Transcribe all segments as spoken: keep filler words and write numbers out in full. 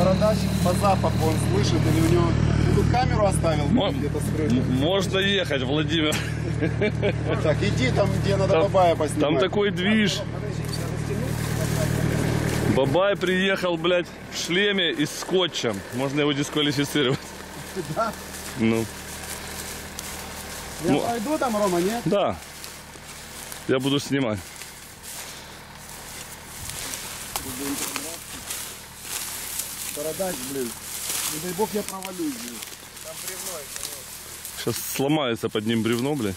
Бородач по запаху он слышит, или у него тут камеру оставил где-то скрытую? Можно ехать, Владимир. Так, иди там, где надо Там, Бабая поснимать. там такой движ. Бабай приехал, блядь, в шлеме и с скотчем. Можно его дисквалифицировать. Да? Ну. Я Ну, пойду там, Рома, нет? Да. Я буду снимать. Бородач, блин. Не дай бог я провалюсь, блин. Там бревно, конечно. Сейчас сломается под ним бревно, блядь.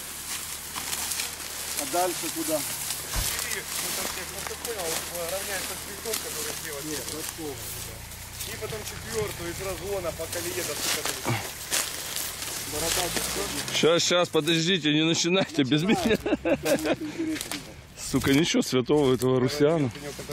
А дальше куда? Ну там всех, ну ты понял, равняется с бревном, который слева. Нет, вот. И потом четвертую из разгона по колее до сука. Сейчас, сейчас, подождите, не начинайте без меня. Сука, ничего святого этого Русяна.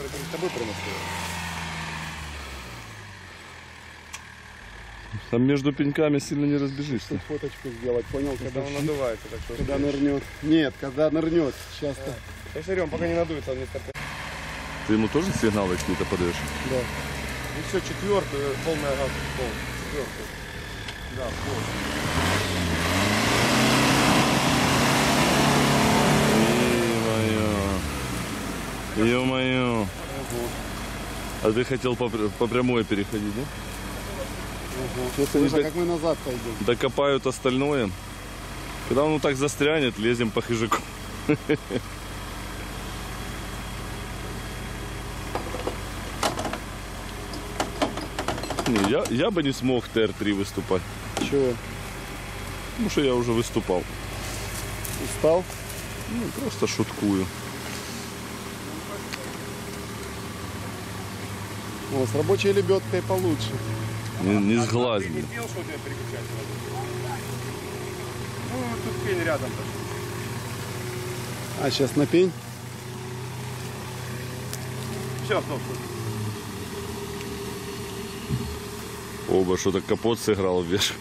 Там между пеньками сильно не разбежишься. Фоточку сделать, понял, когда Он надувается, так что. когда нырнет. Нет, когда нырнет. Сейчас-то. Я смотрю, он пока не надуется, он не стартует. Ты ему тоже сигналы какие-то подаешь? Да. Ну все, четвертую, полная газа, пол. Четвертую. Да, пол. Ё-моё. Ё-моё. А ты хотел по, по прямой переходить, да? Угу. Сейчас слышно, как- как мы назад пойдем. Докопают остальное. Когда он вот так застрянет, лезем по хижаку. Не, я, я бы не смог Т Р три выступать. Чего? Потому что я уже выступал. Устал? Ну, просто шуткую. О, с рабочей лебедкой получше. Не, не Ты сглазь, не блин. пил, что тебя переключать? Ну, тут пень рядом. А, сейчас на пень? Все, стоп, стоп. Оба, что-то капот сыграл вверх.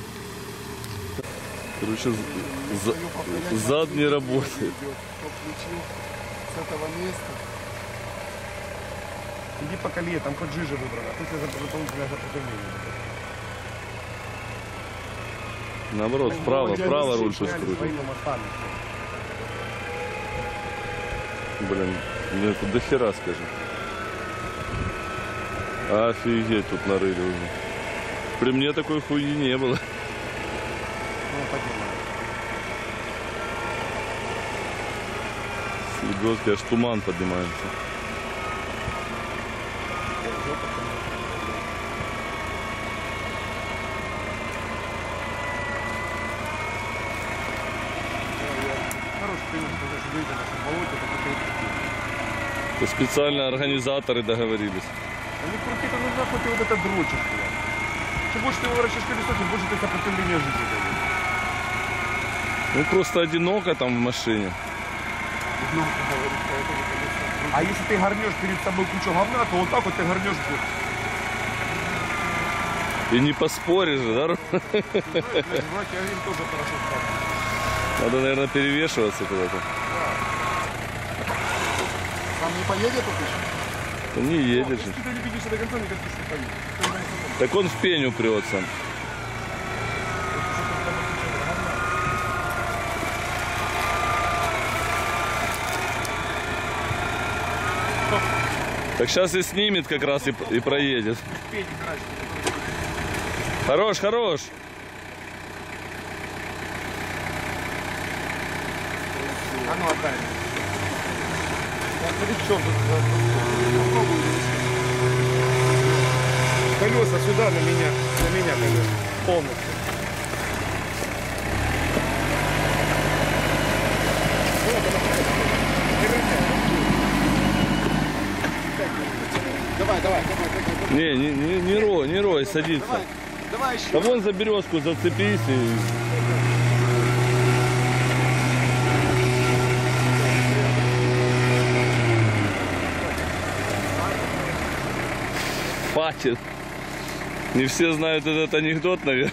Короче, за- зад не работает. Кто включил с этого места? Иди по колее, там хоть жижа выбрана, а тут тебе дополнительное сопротивление. Наоборот, вправо, вправо руль пусть крутит. Своими мостами. Блин, мне тут дохера, скажи. Офигеть, тут нарыли уже. При мне такой хуйни не было. Ну, поднимай. С лебедки аж туман поднимается. Хороший пример, потому что выйдя на этом болоте, это какой-то. Это специально организаторы договорились. Они крутит, а нужно хоть и вот это дрочит. Чем больше ты выворачиваешь колесо, тем больше ты сопротивление жизни даешь. Ну просто одиноко там в машине. А если ты горнешь перед собой кучу говна, то вот так вот ты горнешь. И не поспоришь, да? Вроде один тоже хорошо стал. Надо, наверное, перевешиваться куда-то. Там не поедет тут еще? Да не едет же. Если ты не видишь до конца, никак не поедешь. Так он в пень упрется. Так сейчас и снимет как раз и, и проедет. Хорош, хорош. А ну отдай. Я при чем тут? Колеса сюда на меня, на меня колеса. Полностью. Давай, давай, давай, давай. Не, не, не, не рой, не рой, садится. Давай, давай еще. Да вон за березку зацепись и... Хватит. Не все знают этот анекдот, наверное.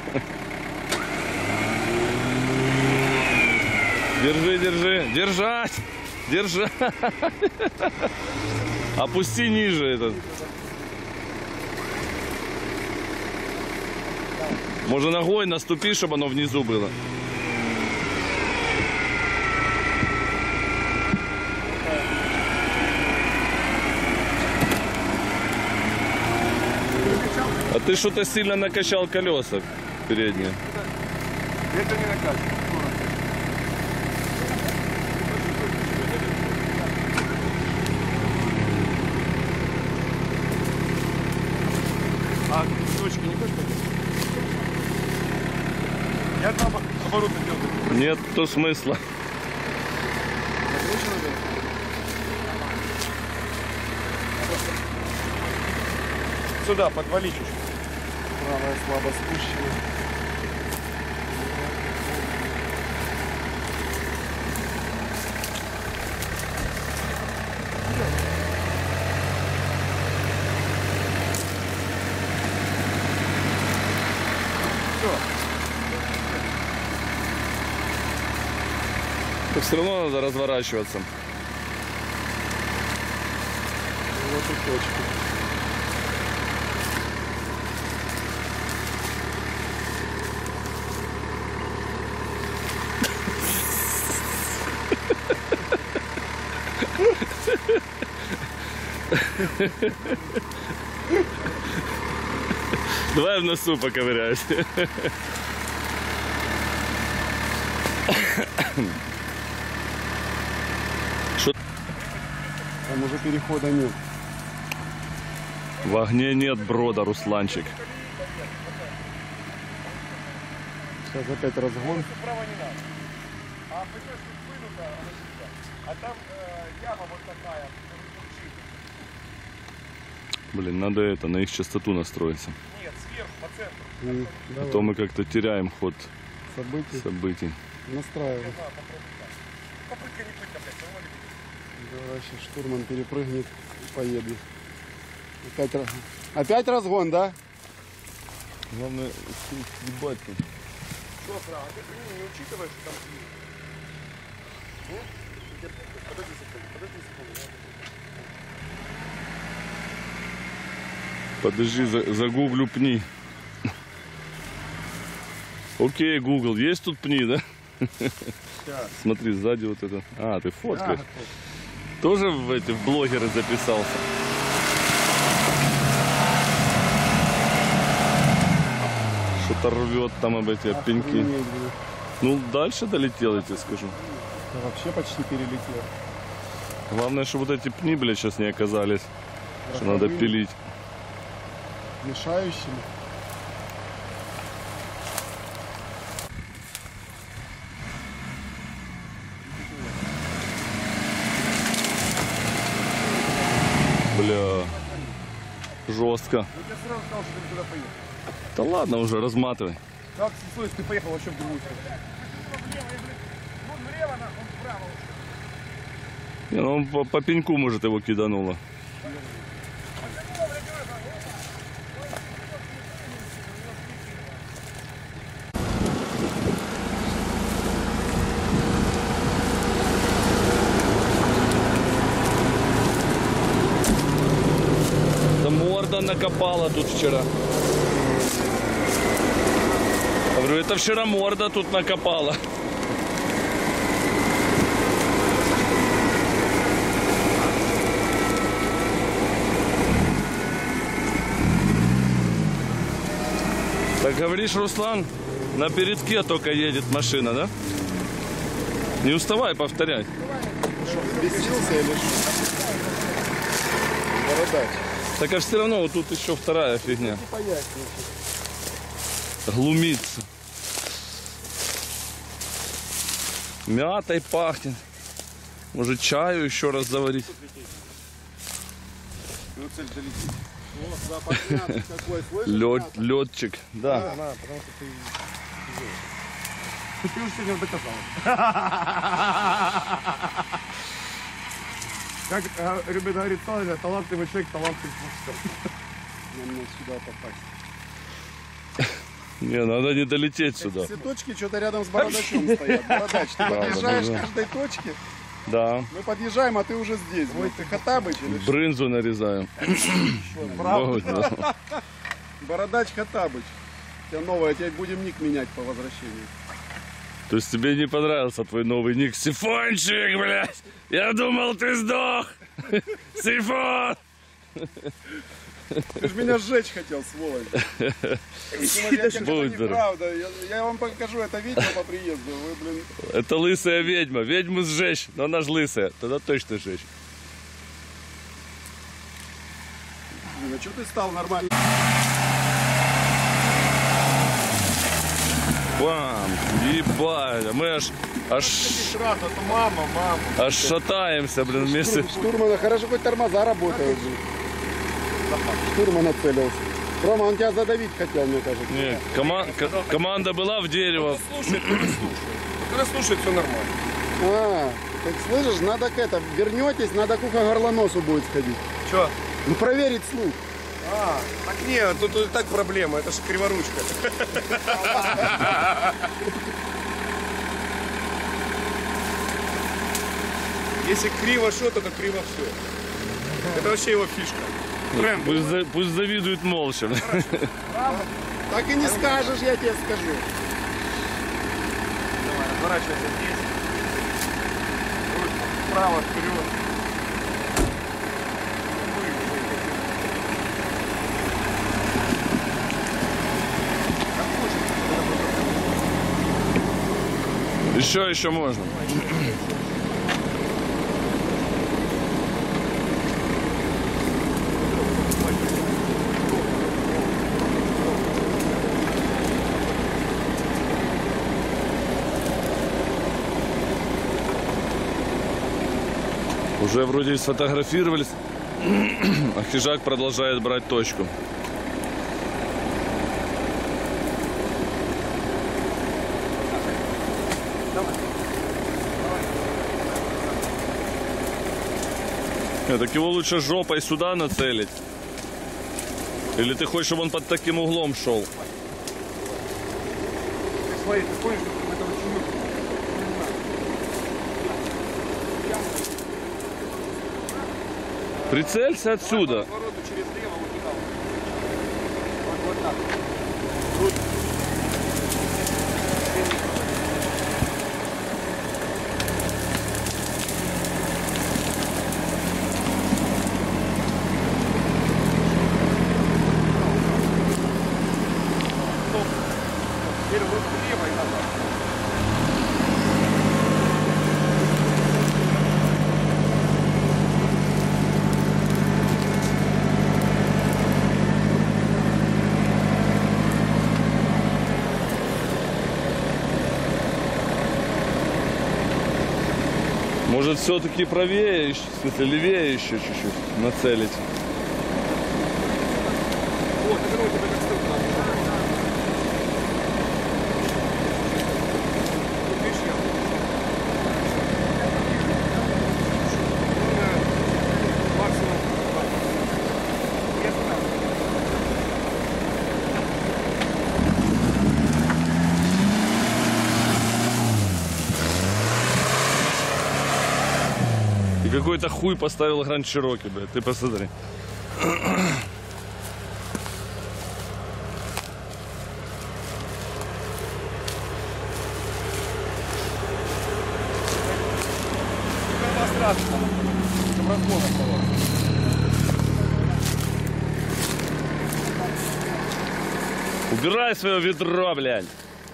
Держи, держи. Держать! Держать! Опусти ниже этот. Може ногой наступи, щоб воно внизу було. А ты что-то сильно накачал колеса передние. Это не накачано. А точки не хочешь пойти? Я там обороты делаю. Нет то смысла. Закручено, да? Сюда, подвали чуть-чуть. Правая слабо спущена. Так все равно надо разворачиваться. Вот и точка. Давай в носу поковыряюсь. Там уже перехода нет. В огне нет брода, Русланчик. Сейчас опять разгон. Справа не надо. А понимаешь, тут вынуто, она сюда. А там э, яма вот такая. Блин, надо это, на их частоту настроиться. Нет, сверху, по центру. И А давай. то мы как-то теряем ход Событий. событий. Настраивай. Да, попробуй так. Попытка не пытка, блядь, все равно не будет. Давай сейчас штурман перепрыгнет и поедет. Опять, раз- опять разгон, да? Главное, ебать. Что, Фра, а ты не, не учитываешь, что там снизу? Ну, подожди секунду, подожди секунду. Подожди, за- загуглю пни. Окей, Google, есть тут пни, да? Сейчас. Смотри, сзади вот это. А, ты фоткаешь. Тоже в эти в блогеры записался. Что-то рвет там об эти об пеньки. Охренеть, блин. Ну, дальше долетел, я тебе скажу. Ты вообще почти перелетел. Главное, что вот эти пни, блядь, сейчас не оказались. Что надо Роковыми, пилить. Мешающими. Бля. Жестко. Ну, я сразу сказал, что ты туда поехал. Да ладно уже, разматывай. Как случилось, ты поехал вообще в другую сторону? Он влево, он вправо. Не, ну он по, по пеньку, может, его кидануло. Да морда накопала тут вчера. Я говорю, это вчера морда тут накопала. Так говоришь, Руслан, на передке только едет машина, да? Не уставай повторять. Бесился или что? Бородач. Так а все равно вот тут еще вторая фигня. Поясню. Глумится. Мятой пахнет. Может, чаю еще раз заварить. Ну, цель долетит. Вот, да, подняться какой, слышишь? Лед, Надо. летчик. Да. Да, да, потому что ты... Ты уже сегодня доказал. Как э, любит говорить Соловья, талантливый человек, талантливый все. Нам надо сюда попасть. Не, надо не долететь сюда. Все точки что-то рядом с бородачом стоят. Бородач, ты подъезжаешь да, к да. каждой точке. Да. Мы подъезжаем, а ты уже здесь. Ой, ты Хаттабыч или что? Брынзу нарезаем. Правда? Вот, да. Бородач Хаттабыч. У тебя новая, тебе будем ник менять по возвращению. То есть тебе не понравился твой новый ник? Сифончик, блядь! Я думал, ты сдох! Сифон! Ты же меня сжечь хотел, сволочь. Будь здоров. Правда, я, я вам покажу это видео по приезду. Вы, блин, Это лысая ведьма. Ведьму сжечь, но она ж лысая. Тогда точно сжечь. блин, а что ты стал нормально? Бам! Ебать! Мы аж, аж, Сразу, это мама, мама. аж шатаемся, блин, вместе. Штурмана, хорошо, хоть тормоза работают. Штурман нацелился. Рома, он тебя задавить хотел, мне кажется. Не, кома- ко- команда была в дерево. Слушай, ты не слушай. Когда слушает, все нормально. А, так слышишь, надо к это, вернетесь, надо к ухо-горлоносу будет сходить. Че? Ну, проверить слух. А, так нет, тут, тут и так проблема, это же криворучка. Если криво что, только криво все. Это вообще его фишка. Бренд. Пусть, за- пусть завидует молча. Так и не скажешь, я тебе скажу. Давай, разворачивайся здесь. Руль вправо, вперед. Еще, еще можно. Уже вроде сфотографировались, а хижак продолжает брать точку. Нет, так его лучше жопой сюда нацелить. Или ты хочешь, чтобы он под таким углом шел? Смотри, ты понял, что это очень Прицелься отсюда. повороту через лево вот туда. Вот, вот так. Руль. Стоп. Теперь вот влево и назад. Может, все-таки правее, еще, в смысле, левее еще чуть-чуть нацелить. Вот, это ну, тебе как ссылка. Вот видишь, я. Э, Максимум. Я туда. И какой-то хуй поставил Гранд Чироки, блядь, ты посмотри. Убирай свое ведро, блядь.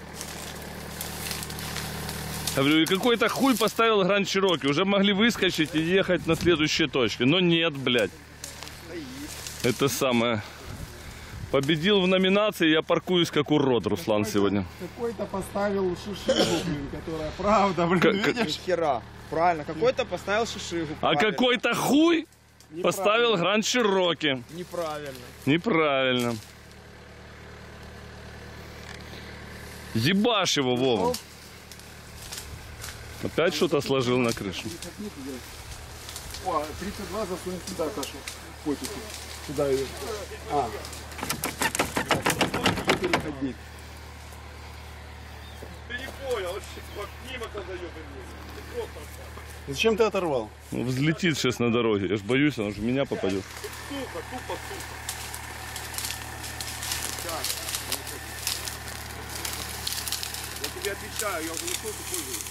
Я говорю, и какой-то хуй поставил Гранд Чироки. Уже могли выскочить и ехать на следующие точки. Но нет, блядь. Это самое. Победил в номинации, я паркуюсь как урод, Руслан, сегодня. Какой-то поставил шишигу, блин, которая правда, блин, Как- видишь? Хера. Правильно, какой-то поставил шишигу. А правильно. какой-то хуй поставил Гранд Чироки. Неправильно. Неправильно. Ебашь его, Вова. Опять что-то сложил на крышу. О, тридцать два засунь сюда, Кашу. Котики. Сюда ее. А. Переходник. Ты не понял, вообще, мимо когда ебаный. Зачем ты оторвал? Ну, взлетит сейчас на дороге. Я ж боюсь, он же в меня попадет. Сука, тупо сука. тебе отвечаю, я уже нашел, ты пользуешься.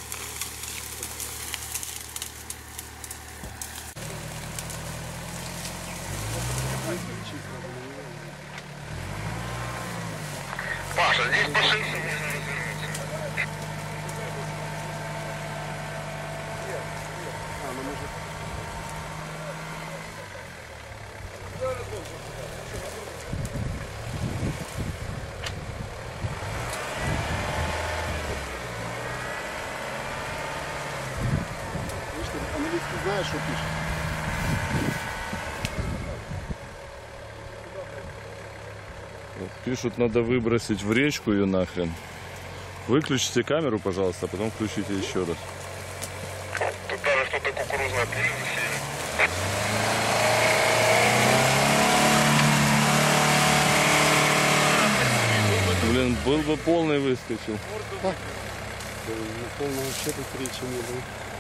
Паша, здесь пошли. А, ну может... Видишь, ты английский знаешь, что пишет? Пишут, надо выбросить в речку ее нахрен. Выключите камеру, пожалуйста, а потом включите еще раз. Тут даже что-то кукурузное пыль засеяно. Блин, был бы полный выскочил. На полном вообще тут речи не было.